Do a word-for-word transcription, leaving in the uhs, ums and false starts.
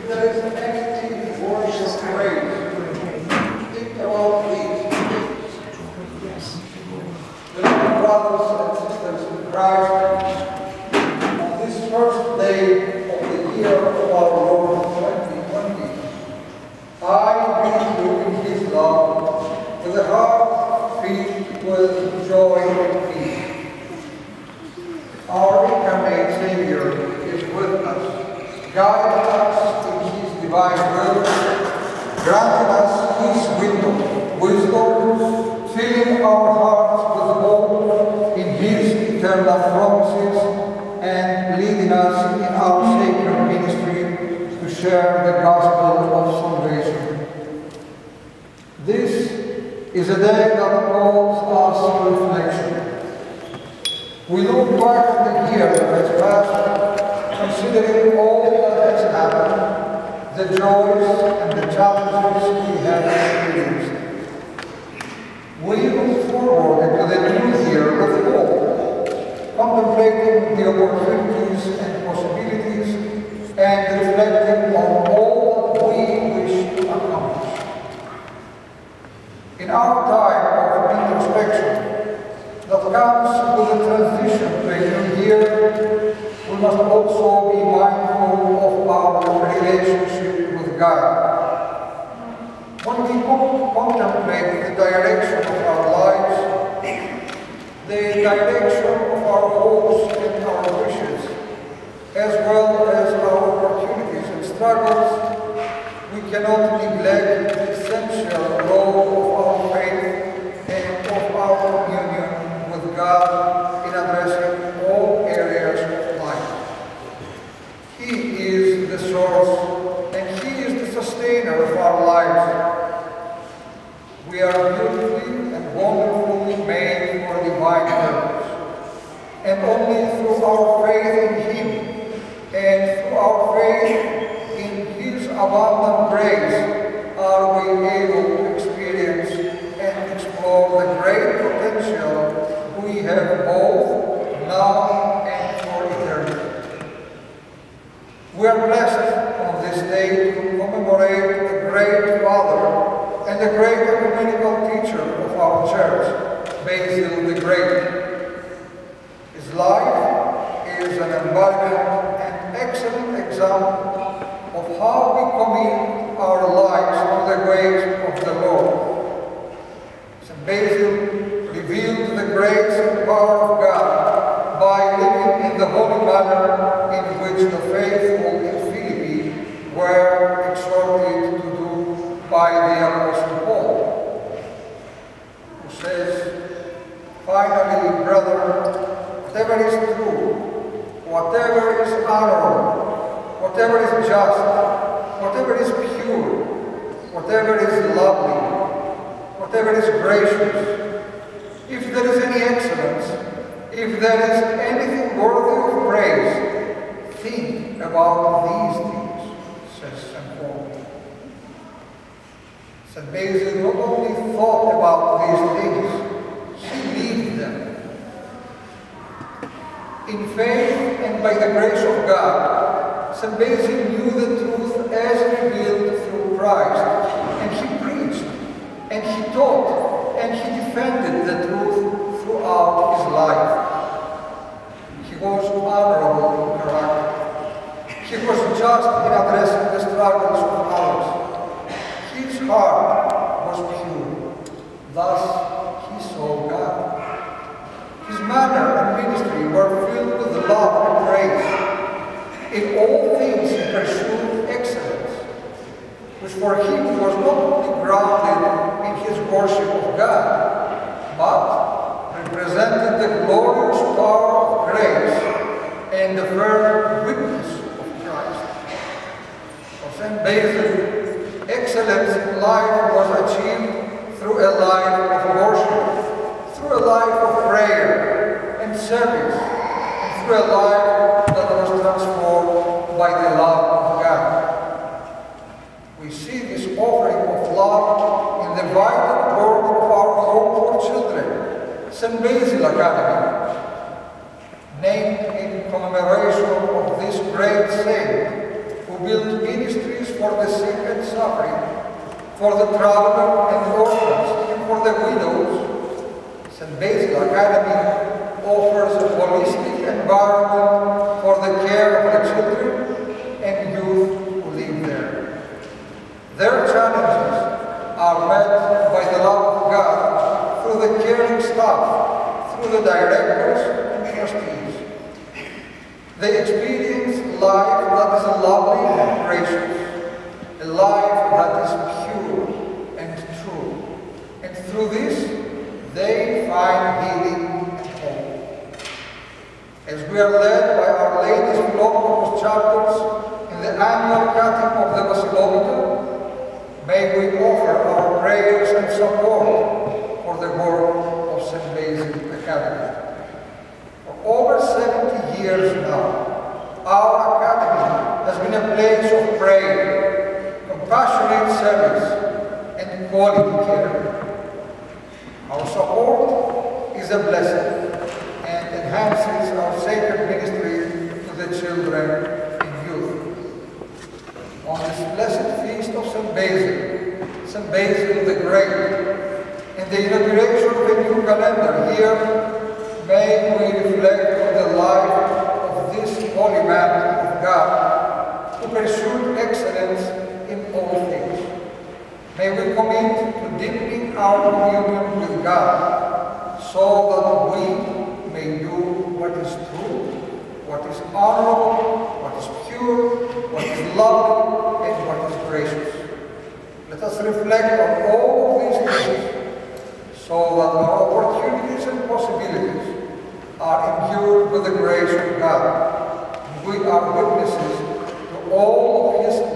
there is anything worth of praise, think about these things. Beloved brothers and sisters in Christ, on this first day of the year of our Lord twenty twenty, I greet you in His love, with a heart filled with joy and peace. Our incarnate Savior is with us, guiding us in His divine will, granting us His wisdom, wisdom, filling our hearts with hope in His eternal promises, and leading us in our sacred ministry to share the gospel of salvation. This is a day that calls us to reflection. We look back at the year that has passed, considering all that has happened, the joys and the challenges we have experienced. We look forward into the new year with hope, contemplating the opportunities and possibilities, and reflecting on all that we wish to accomplish. In our time of introspection that comes with the transition to a new year, we must also be mindful of our relationship with God. When we contemplate the direction of our lives, the direction of our hopes and our wishes, as well as our opportunities and struggles, we cannot neglect the essential role of our faith and of our communion with God in addressing all areas of life. He is the source and He is the sustainer of our lives. We are beautifully and wonderfully made for divine purpose, and only through our faith in Him and through our faith in His abundant grace are we able to experience and explore the great potential we have both now and for eternity. We are blessed on this day to commemorate the great Father and the great ecumenical teacher of our church, Basil the Great. His life is an embodiment and excellent example of how we commit our lives to the ways of the Lord. Saint Basil revealed the grace and power of God by living in the holy manner in which the faithful in Philippi were exhorted to do by the Apostle Paul, who says, "Finally, brother, whatever is true, whatever is honorable, whatever is just, whatever is pure, whatever is lovely, whatever is gracious, if there is any excellence, if there is anything worthy of praise, think about these things," says Saint Paul. Saint Basil not only thought about these things, he lived them. In faith and by the grace of God, Saint Basil knew the truth as revealed through Christ, and he preached, and he taught, and he defended the truth throughout his life. He was honorable in character. He was just in addressing the struggles of others. His heart was pure. Thus, he saw God. His manner and ministry were filled with love and praise. In all things he pursued excellence, which for him was not only grounded in his worship of God, but represented the glorious power of grace and the firm witness of Christ. For Saint Basil, excellence in life was achieved through a life of worship, through a life of prayer and service, and through a life that was transformed by the love of God. We see this offering of love in the vital work of our Home for Children, Saint Basil Academy, named in commemoration of this great saint who built ministries for the sick and suffering, for the traveler and orphans, and for the widows, Saint Basil Academy offers a holistic environment for the care of the children and youth who live there. Their challenges are met by the love of God through the caring staff, through the directors and trustees. They experience life that is lovely and gracious, a life that is pure and true. And through this, they find healing and hope. As we are led by Our Lady's Philoctopos chapters in the annual cutting of the Basilometer, may we offer our prayers and support for the work of Saint Basil Academy. For over seventy years now, our Academy has been a place of prayer, compassionate service, and quality care. Our support is a blessing and enhances our sacred ministry to the children and youth. On this blessed feast of Saint Basil, Saint Basil the Great, and the inauguration of a new calendar here, may we reflect on the life of this holy man of God who pursued excellence in all things. May we commit to deepening our communion with God so that we may do what is true, what is honorable, what is pure, what is lovely, and what is gracious. Let us reflect on all of these things so that our opportunities and possibilities are imbued with the grace of God. We are witnesses to all of His